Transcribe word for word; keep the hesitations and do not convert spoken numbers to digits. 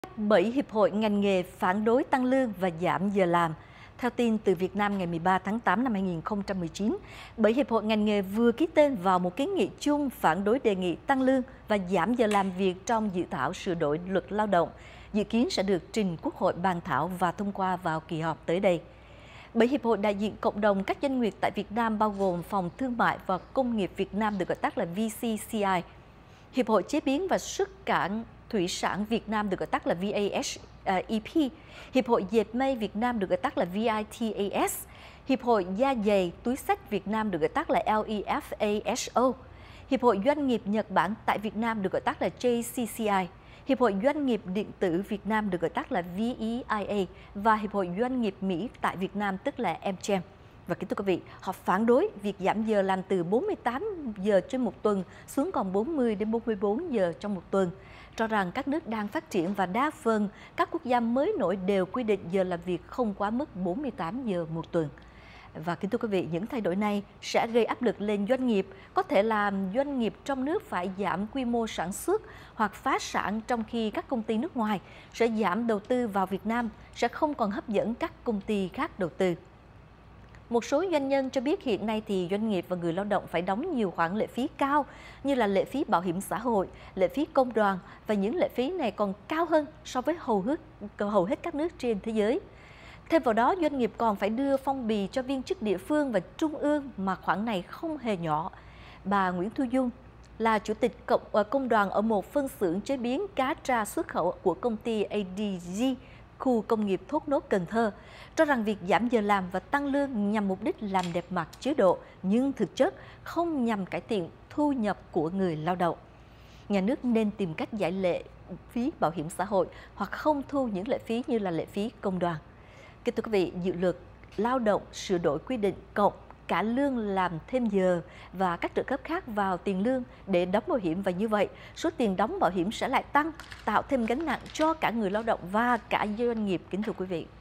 Bảy hiệp hội ngành nghề phản đối tăng lương và giảm giờ làm. Theo tin từ Việt Nam ngày mười ba tháng tám năm hai nghìn không trăm mười chín, bảy hiệp hội ngành nghề vừa ký tên vào một kiến nghị chung phản đối đề nghị tăng lương và giảm giờ làm việc trong dự thảo sửa đổi luật lao động, dự kiến sẽ được trình Quốc hội bàn thảo và thông qua vào kỳ họp tới đây. Bảy hiệp hội đại diện cộng đồng các doanh nghiệp tại Việt Nam bao gồm Phòng Thương mại và Công nghiệp Việt Nam được gọi tắt là vê xê xê i, Hiệp hội Chế biến và Xuất cảng Thủy sản Việt Nam được gọi tắt là vê a ét e pê, Hiệp hội Dệt may Việt Nam được gọi tắt là vê i tê a ét, Hiệp hội Da giày Túi xách Việt Nam được gọi tắt là lờ e ép a ét o, Hiệp hội Doanh nghiệp Nhật Bản tại Việt Nam được gọi tắt là gi xê xê i, Hiệp hội Doanh nghiệp Điện tử Việt Nam được gọi tắt là vê e i a và Hiệp hội Doanh nghiệp Mỹ tại Việt Nam tức là em gi e em. Và kính thưa quý vị, họ phản đối việc giảm giờ làm từ bốn mươi tám giờ trên một tuần xuống còn bốn mươi đến bốn mươi bốn giờ trong một tuần, cho rằng các nước đang phát triển và đa phần các quốc gia mới nổi đều quy định giờ làm việc không quá mức bốn mươi tám giờ một tuần. Và kính thưa quý vị, những thay đổi này sẽ gây áp lực lên doanh nghiệp, có thể làm doanh nghiệp trong nước phải giảm quy mô sản xuất hoặc phá sản, trong khi các công ty nước ngoài sẽ giảm đầu tư vào Việt Nam, sẽ không còn hấp dẫn các công ty khác đầu tư. Một số doanh nhân cho biết hiện nay thì doanh nghiệp và người lao động phải đóng nhiều khoản lệ phí cao như là lệ phí bảo hiểm xã hội, lệ phí công đoàn, và những lệ phí này còn cao hơn so với hầu hết, hầu hết các nước trên thế giới. Thêm vào đó, doanh nghiệp còn phải đưa phong bì cho viên chức địa phương và trung ương mà khoản này không hề nhỏ. Bà Nguyễn Thu Dung là chủ tịch cộng, công đoàn ở một phân xưởng chế biến cá tra xuất khẩu của công ty a đê giê, khu công nghiệp Thốt Nốt, Cần Thơ, cho rằng việc giảm giờ làm và tăng lương nhằm mục đích làm đẹp mặt chế độ, nhưng thực chất không nhằm cải thiện thu nhập của người lao động. Nhà nước nên tìm cách giải lệ phí bảo hiểm xã hội hoặc không thu những lệ phí như là lệ phí công đoàn. Kính thưa quý vị, dự luật lao động sửa đổi quy định cộng cả lương làm thêm giờ và các trợ cấp khác vào tiền lương để đóng bảo hiểm, và như vậy số tiền đóng bảo hiểm sẽ lại tăng, tạo thêm gánh nặng cho cả người lao động và cả doanh nghiệp. Kính thưa quý vị.